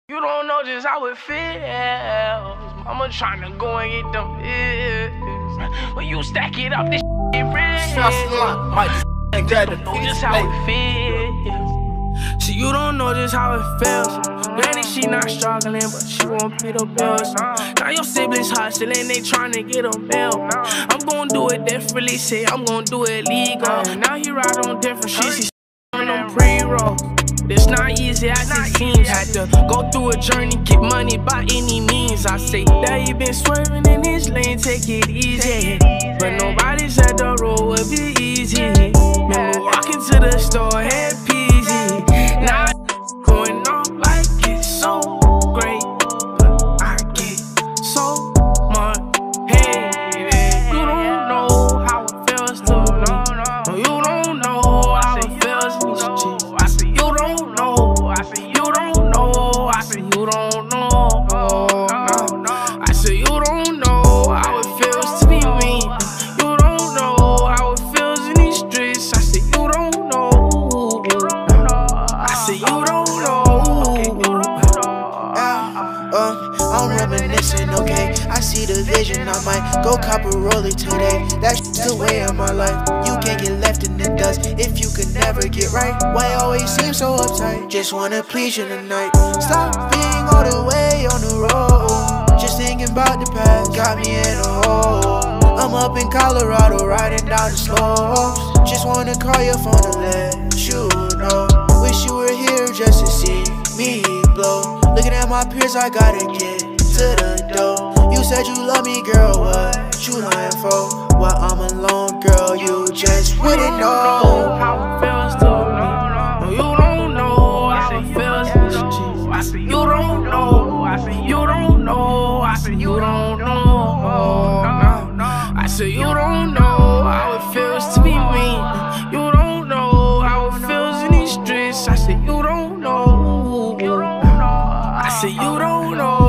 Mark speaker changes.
Speaker 1: You don't know just how it feels. Mama tryna go and get them pills. When you stack it up, this shit real. Might know just how it feels. See, you don't know just how it feels. Granny, she not struggling, but she won't pay the bills. Now your siblings hustling, they tryna get a meal. I'm gon' do it differently, say I'm gon' do it legal. Now he ride on different shit, she on them pre-rolls. It's not easy as it seems. Had to go through a journey, get money by any means. I say that he been swerving in his lane, take it easy. But nobody said the road would be easy. Remember walking to the store, head peasy. Now going off like it's so great, but I get so much hate. You don't know how it feels to me. No, you don't know how it feels to me. I say you don't know. I say you don't know. I say you don't know. I say you don't know how it feels to be me. You don't know how it feels in these streets. I say you don't know. I say you don't know.
Speaker 2: I'm reminiscing, okay. I see the vision, I might go cop a roller today. That's the way of my life. You can't get left in the dust if you could never get right. Why always seem so uptight? Just wanna please you tonight. Stop being all the way on the road. Just thinking about the past got me in a hole. I'm up in Colorado riding down the slopes. Just wanna call your phone to let you know. Wish you were here just to see me blow. Looking at my peers, I gotta get to the door. You said you love me, girl, what you lying for? While I'm alone, girl, you just wouldn't know
Speaker 1: how it feels to me. No, you don't know how it feels to me. I say you don't know. I say you don't know. I say you don't know. I say you don't know how it feels to be me. You don't know how it feels in these streets. I say you don't know. I say you don't know.